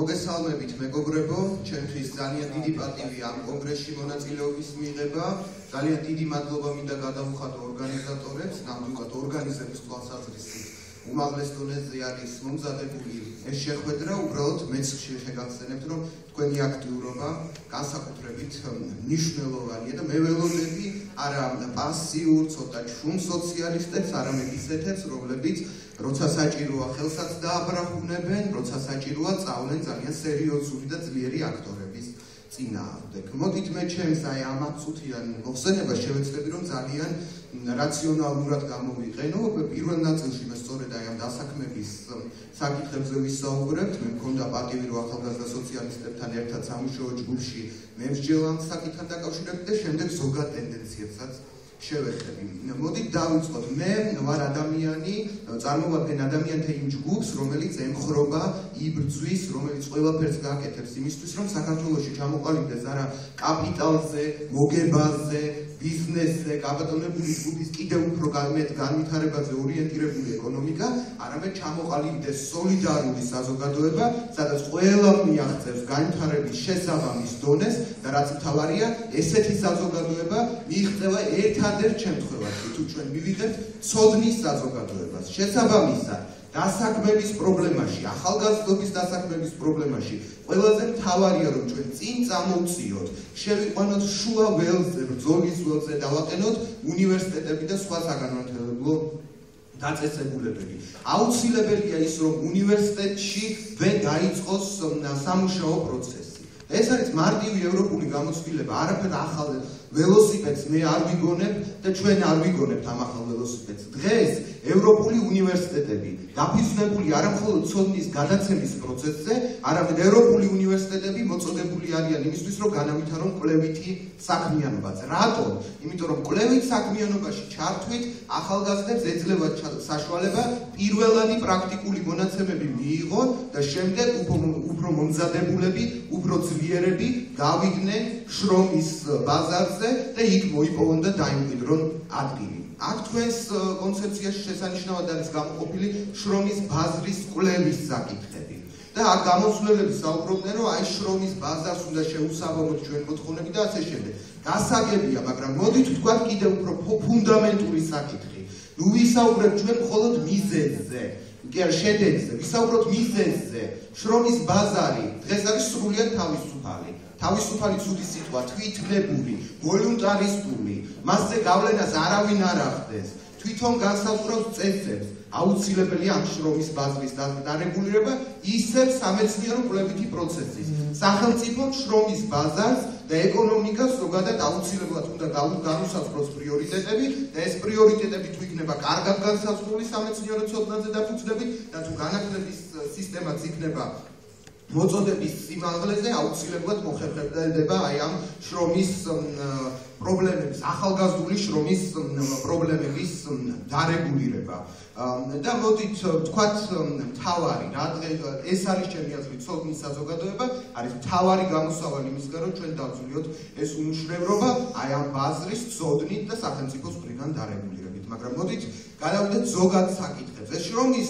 მოგესალმებით მეგობრებო, ჩემთვის ძალიან დიდი პატივი ამ კონგრესში მონაწილეობის მიღება. ძალიან დიდი მადლობა მინდა გადავუხატო ორგანიზატორებს, ნამდვილად ორგანიზების თვალსაზრისით უმაღლეს დონეზე არის მომზადებული ეს შეხვედრა, უბრალოდ მეც შეგახსენებთ, რომ თქვენი აქტიურობა განსაკუთრებით მნიშვნელოვანია და მე ველოდები არა პასიურ, ცოტა შუმ სოციალისტებს, არამედ ისეთებს, რომლებიც როცა საჭიროა ხელსაც დააბრაყუნებენ, როცა საჭიროა წავლენ ძალიან სერიოზული და ძლიერი აქტორების წინააღმდეგ. მოდით მე ჩემს აი ამ აწუთიან მოხსენებას შევეცდები, რომ ძალიან რაციონალურად გამოვიყენო. პირველ ნაწილში მე სწორედ აი ამ დასაქმების საკითხებზე ვისაუბრებთ. მე მქონდა პატივი, რომ ახალგაზრდა სოციალისტებთან ერთად სამუშაო ჯგუფში მე მსჯელ ამ საკითხთან დაკავშირებით და შემდეგ ზოგად ტენდენციებსაც შევეხები. მოდით დავიწყოთ. მე ვარ ადამიანი, წარმოვადგენ ადამიანთა იმ ჯგუფს, რომელიც ემხრობა, იბრძვის, რომელიც ყველაფერს გააკეთებს იმისთვის, რომ საქართველოში ჩამოყალიბდეს არა კაპიტალზე, მოგებაზე, ბიზნესზე, გაბატონებული ჯგუფის კიდევ უფრო განვითარებაზე ორიენტირებული ეკონომიკა, არამედ ჩამოყალიბდეს სოლიდარული საზოგადოება, სადაც ყველამ მიაღწევს განვითარების შესაბამის დონეს და რაც მთავარია, ესეთი საზოგადოება მიიღწევა ერთადერთ შემთხვევაში, თუ ჩვენ მივიღებთ ცოდნის საზოგადოებას. შესაბამისად, დასაქმების პრობლემაში, ახალგაზრდობის დასაქმების პრობლემაში ყველაზე მთავარია, რომ ჩვენ წინ წამოვწიოთ, შევიყვანოთ შუა ველზე, ბრძოლის ველზე, დავაყენოთ უნივერსიტეტები და სხვა საგანმანათლებლო დაწესებულებები. აუცილებელია ის, რომ უნივერსიტეტშივე დაიწყოს სამუშაო პროცესი. ეს არის მარტივი ევროპული გამოცდილება, არაფერ ახალ ველოსიპედს მე არ ვიგონებ და ჩვენ არ ვიგონებთ ამ ახალ ველოსიპედს. დღეს ევროპული უნივერსიტეტები დაფუძნებული არა მხოლოდ ცოდნის გადაცემის პროცესზე, არამედ ევროპული უნივერსიტეტები მოწოდებული არიან იმისთვის, რომ განავითარონ კვლევითი საქმიანობაც. რატომ? იმიტომ რომ კვლევით საქმიანობაში ჩართვით ახალგაზრდებს ეძლევათ საშუალება პირველადი პრაქტიკული მონაცემები მიიღონ და შემდეგ უფრო მომზადებულები, უფრო ძლიერები გავიდნენ შრომის ბაზარზე და იქ მოიპოვონ და დაიმკვიდრონ ადგილი. აქ თქვენს კონცეფციაში შესანიშნავად არის გამოყოფილი შრომის ბაზრის კვლევის საკითხები. და აქ გამოცვლელები საუბრობდნენ, რომ აი შრომის ბაზარს უნდა შეუსაბამოთ ჩვენ მოთხოვნები და ასე შემდეგ. გასაგებია, მაგრამ მოდით ვთქვათ კიდევ უფრო ფუნდამენტური საკითხი. ნუ ვისაუბრებთ ჩვენ მხოლოდ მიზეზზე, კი არა შედეგზე, ვისაუბროთ მიზეზზე. შრომის ბაზარი დღეს არის სრულიად თავისუფალი. თავისუფალი ცუდი სიტყვა, თვითნებური, ვოლუნტარისტული, მასზე გავლენას არავინ არ ახდენს, თვითონ განსაზღვრავს წესებს. აუცილებელია ამ შრომის ბაზრის დარეგულირება ისევ სამეცნიერო კვლევითი პროცესის. სახელმწიფომ შრომის ბაზარს და ეკონომიკას ზოგადად აუცილებლად უნდა განუსაზღვროს პრიორიტეტები და ეს პრიორიტეტები თუ იქნება კარგად განსაზღვრული სამეცნიერო ცოდნაზე დაფუძნებით და თუ განათლების სისტემაც იქნება მოწოდების სიმაღლეზე, აუცილებლად მოხერხდება აი ამ შრომის პრობლემების, ახალგაზრდული შრომის პრობლემების დარეგულირება. და მოდით ვთქვათ მთავარი, ეს არის ჩემი აზრით ცოდნის საზოგადოება, არის მთავარი გამოსავალი იმისგან, რომ ჩვენ დავწვლიოთ ეს უმუშევრობა აი ამ ბაზრის ცოდნით და სახელმწიფოს მხრიდან დარეგულირებით. მაგრამ მოდით გადავიდეთ ზოგად საკითხებს. ეს შრომის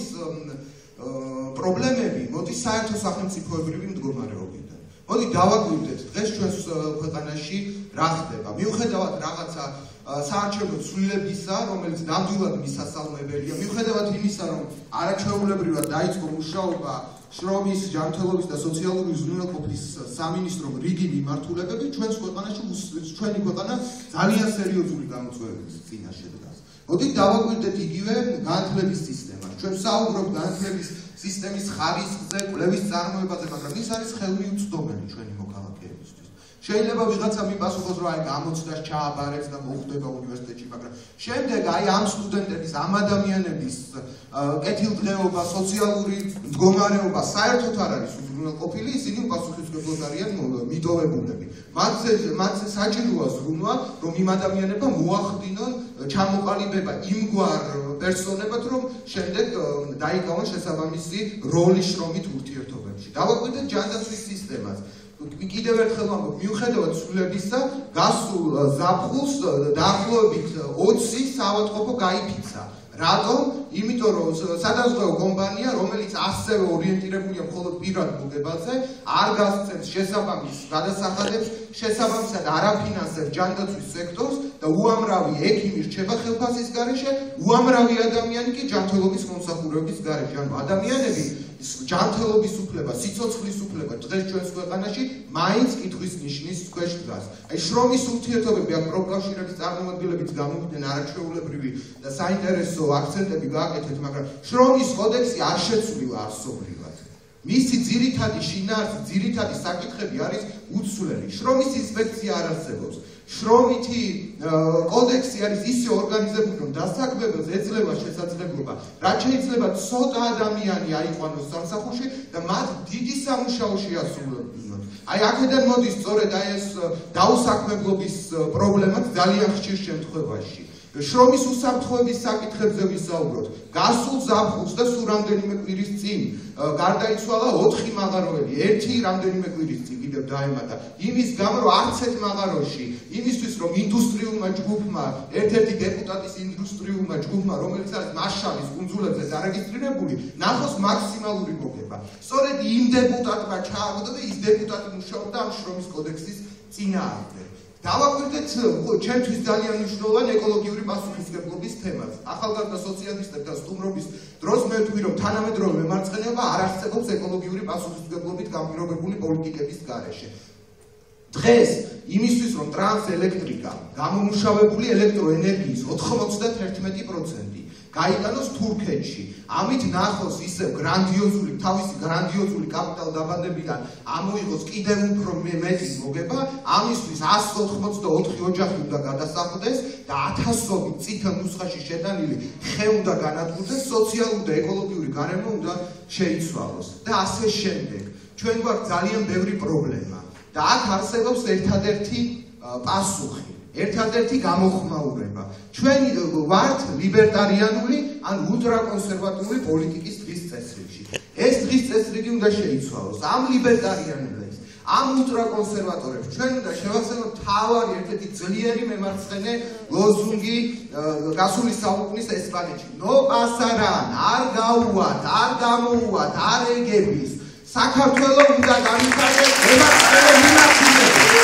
პრობლემები მოდის საერთო სახელმწიფოებრივი მდგომარეობიდან. მოდი დავაკვირდეთ დღეს ჩვენს ქვეყანაში რა ხდება. მიუხედავად რაღაცა საარჩევნო ცვლილებისა, რომელიც ნამდვილად მისასალმებელია, მიუხედავად იმისა, რომ არაჩვეულებრივად დაიწყო მუშაობა შრომის, ჯანმრთელობის და სოციალური უზრუნველყოფის სამინისტრომ რიგი მიმართულებები, ჩვენი ქვეყანა ძალიან სერიოზული გამოწვევების წინაშე დგას. მოდით დავაკვირდეთ იგივე განათლების სისტემას. ჩვენ ვსაუბრობთ განათლების სისტემის ხარისხზე, კვლევის წარმოებაზე, მაგრამ ის არის ხელმიუწვდომელი ჩვენი მოქალაქეებისთვის. შეიძლება ვიღაცა მიპასუხოს, რომ აი გამოცდას ჩააბარებს და მოხვდება უნივერსიტეტში, მაგრამ შემდეგ აი ამ სტუდენტების, ამ ადამიანების კეთილდღეობა, სოციალური მდგომარეობა საერთოდ არ არის უზრუნველყოფილი, ისინი უპასუხისმგებლად არიან მიტოვებულები. მათზე საჭიროა ზრუნვა, რომ იმ ადამიანებმა მოახდინონ ჩამოყალიბება იმგვარ პერსონებად, რომ შემდეგ დაიკავონ შესაბამისი როლი შრომით ურთიერთობებში. დავაკვირდეთ ჯანდაცვის სისტემას. კიდევ ერთხელ ვამბობ, მიუხედავად ცვლილებისა, გასულ ზაფხულს დაახლოებით 20 საავადმყოფო გაიფიცა. რატომ? იმიტომ რომ სადაზღვევო კომპანია, რომელიც ასევე ორიენტირებულია მხოლოდ პირად მოგებაზე, არ გასცემს შესაბამის გადასახადებს, შესაბამისად არ აფინანსებს ჯანდაცვის სექტორს და უამრავი ექიმი რჩება ხელფასის გარეშე, უამრავი ადამიანი კი ჯანმრთელობის მომსახურების გარეშე. ანუ ადამიანები ჯანმრთელობის უფლება, სიცოცხლის უფლება დღეს ჩვენს ქვეყანაში მაინც კითხვის ნიშნის ქვეშ დგას. აი შრომის ურთიერთობები აქ პროფკავშირების წარმომადგენლებიც გამოვიდნენ არაჩვეულებრივი და საინტერესო აქცენტები გააკეთეთ, მაგრამ შრომის კოდექსი არ შეცვლილა არსობრივად. მისი ძირითადი შინაარსი, ძირითადი საკითხები არის უცვლელი. შრომის ინსპექცია არ არსებობს. შრომითი კოდექსი არის ისე ორგანიზებული, რომ დასაქმებელს ეძლევა შესაძლებლობა, რაც შეიძლება ცოტა ადამიანი აიყვანოს სამსახურში და მათ დიდი სამუშაო შეასრულებინოთ. აი აქედან მოდის სწორედ აი ეს დაუსაქმებლობის პრობლემაც ძალიან ხშირ შემთხვევაში. შრომის უსაფრთხოების საკითხებზე ვისაუბროთ. გასულ ზაფხულს და სულ რამდენიმე კვირის წინ გარდაიცვალა 4 მაღაროელი. ერთი რამდენიმე კვირის წინ კიდევ დაემატა. იმის გამო რომ არც ერთ მაღაროში, იმისთვის რომ ინდუსტრიულმა ჯგუფმა, ერთ-ერთი დეპუტატის ინდუსტრიულმა ჯგუფმა, რომელიც არის მარშალის კუნძულებზე დარეგისტრირებული, ნახოს მაქსიმალური მოგება. სწორედ იმ დეპუტატმა ჩააგდო და ის დეპუტატი მუშაობდა ამ შრომის კოდექსის წინააღმდეგ. დავაკვირდეთ ჩემთვის ძალიან მნიშვნელოვან ეკოლოგიური პასუხისმგებლობის თემას. ახალგაზრდა სოციალისტებთან სტუმრობის დროს მე ვთქვი, რომ თანამედროვე მემარცხენეობა არ არსებობს ეკოლოგიური პასუხისმგებლობით განპირობებული პოლიტიკების გარეშე. დღეს იმისთვის, რომ ტრანსელექტრიკა გამომუშავებული ელექტროენერგიის 91% გაიტანოს თურქეთში, ამით ნახოს ისევ თავისი გრანდიოზული კაპიტალდაბადებიდან ამოიღოს კიდევ უფრო მეტი მოგება, ამისთვის 184 ოჯახი უნდა გადასახლდეს და 1000 წითელ ნუსხაში შეტანილი ხე უნდა განადგურდეს, სოციალური და ეკოლოგიური გარემო უნდა შეიცვალოს და ასე შემდეგ. ჩვენ გვაქვს ძალიან ბევრი პრობლემა და აქ არსებობს ერთადერთი პასუხი. ერთადერთი გამოხმაურება. ჩვენი ვართ ლიბერტარიანული ან ულტრაკონსერვატიული პოლიტიკის დღის წესრიგში. ეს დღის წესრიგი უნდა შეიცვალოს. ამ ლიბერტარიანებს, ამ ულტრაკონსერვატორებს ჩვენ უნდა შევახსენოთ თავარი ერთ-ერთი ძლიერი მემარცხენე ლოზუნგი გასული საუკუნის ესპანეთში. No pasarán, არ გაუვათ, არ გამოუვათ, არ ეგების. საქართველოს უნდა განვითარდეს მემარცხენე მინაშენები.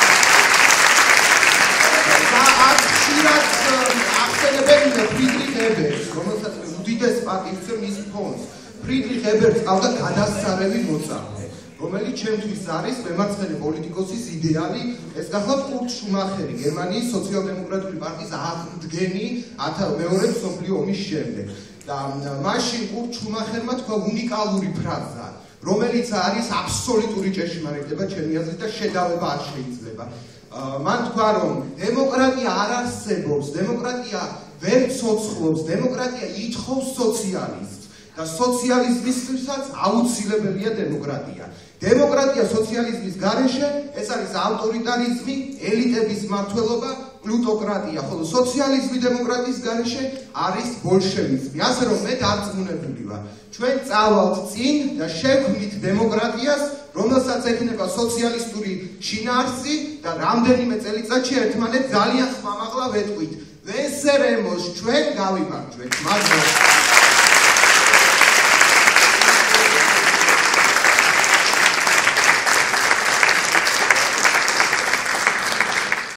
ახსენებენ ფრიდრიხ ებერტს, რომელსაც უდიდეს პატივს მის ფონდს. ფრიდრიხ ებერტს ყავდა გადასწარევი მოწაფე, რომელიც ჩემთვის არის მემარცხენე პოლიტიკოსის იდეალი. ეს გახლავთ კურტ შუმახერი, გერმანიის სოციალ-დემოკრატიული პარტიის აღმდგენი მეორე მსოფლიო ომის შემდეგ. და მაშინ კურტ შუმახერმა თქვა უნიკალური ფრაზა, რომელიც არის აბსოლუტური ჭეშმარიტება ჩემი აზრით და შედავება არ შეიძლება. მან თქვა, რომ დემოკრატია არ არსებობს, დემოკრატია ვერ ცოცხლობს, დემოკრატია ითხოვს სოციალიზმს და სოციალიზმისთვისაც აუცილებელია დემოკრატია. დემოკრატია სოციალიზმის გარეშე ეს არის ავტორიტარიზმი, ელიტების მმართველობა, პლუტოკრატია, ხოლო სოციალიზმი დემოკრატიის გარეშე არის ბოლშევიზმი. ასე რომ მე დარწმუნებული ვარ, ჩვენ წავალთ წინ და შევქმნით დემოკრატიას, რომელსაც ექნება სოციალისტური შინაარსი და რამდენიმე წელიწადში ერთმანეთს ძალიან ხმამაღლა ვეტყვით. ვენსერემოს ჩვენ გავიმარჯვეთ. მაგრამ